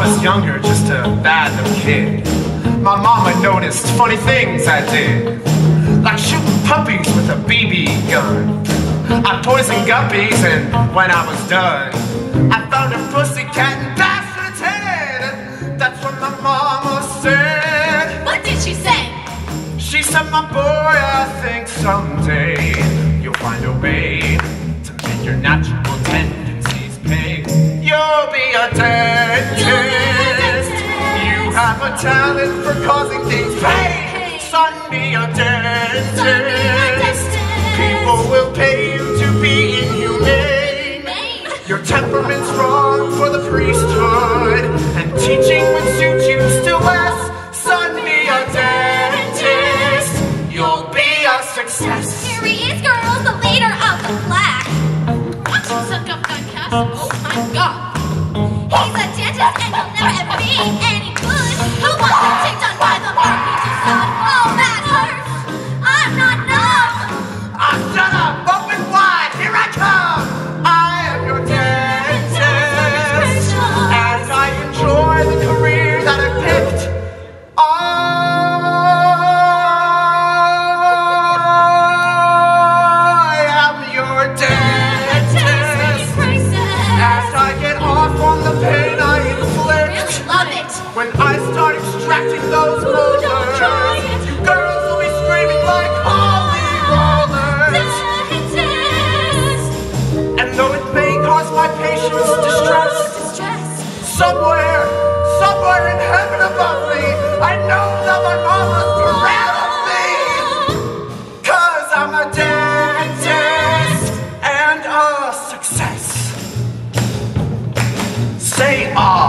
was younger, just a bad little kid. My mama noticed funny things I did, like shooting puppies with a BB gun. I poisoned guppies, and when I was done, I found a pussycat and bashed its head. That's what my mama said. What did she say? She said, my boy, I think someday you'll find a way to make your natural tendencies pay. You'll be a dentist. You have a talent for causing things pain. Son, be a dentist. People will pay you to be inhumane. Your temperament's wrong for the priesthood, and teaching would suit you still less. Son, be a dentist. You'll be a success. Here he is, girls, the leader of the black. Suck up that cuss. Oh my god. He's a dentist and he'll never ever be any good. Who wants to take done by the mark he just got? Oh, that hurts. I'm not numb. Ah, shut up! Open wide! Here I come! I am your dentist, and I enjoy the career that I picked. I am your dentist, as I get off on the pain I inflict. Really love it. When I start extracting those molars, you girls will be screaming like holy rollers. And though it may cause my patients distress, somewhere in heaven above me, I know that my mama's proud of me. 'Cause I'm a dentist and a success. Say ah.